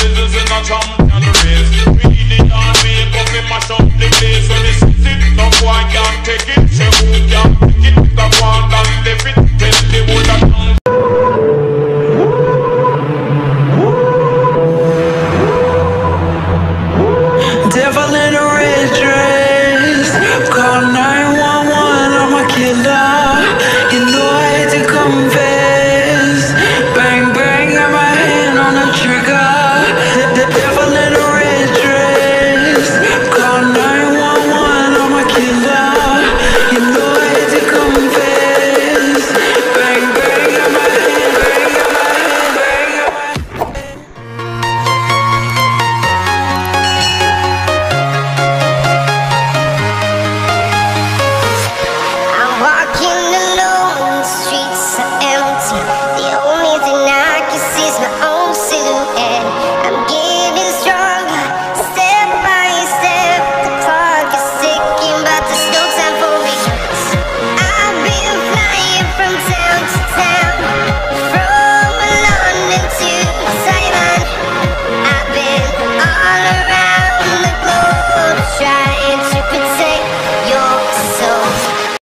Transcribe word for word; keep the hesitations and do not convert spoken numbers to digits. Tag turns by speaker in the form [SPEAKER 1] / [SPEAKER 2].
[SPEAKER 1] blazes in a champion race. Really can't wake up and mash up the place. When they sit it, no boy can't take it. Say who can't take it, the one that live it. Tell the whole